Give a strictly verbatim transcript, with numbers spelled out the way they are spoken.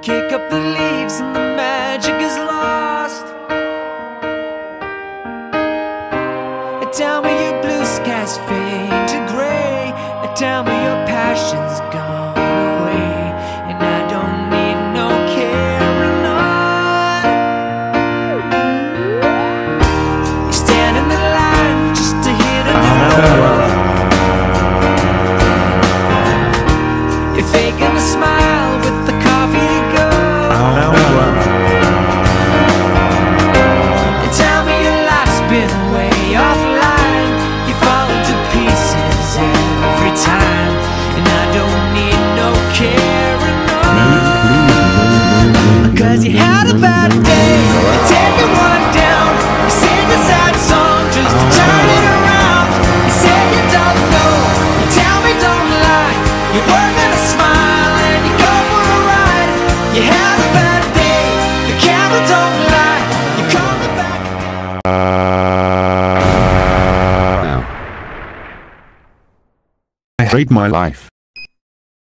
kick up the leaves and the magic is lost. Tell me your blue skies fade to gray. Tell me your passion's gone away, and I don't need no carrying on. You stand in the line just to hit a note. You're faking a smile with the coffee to go. And tell me your life's been way offline. You fall to pieces every time, and I don't need no carrying on. Cause you had a bad day, you're taking one down. You sing a sad song just to turn it around. You say you don't know, you tell me don't lie. You're working a smile and you go for a ride. You had a bad day, the camera don't lie. You call me back. I hate my life.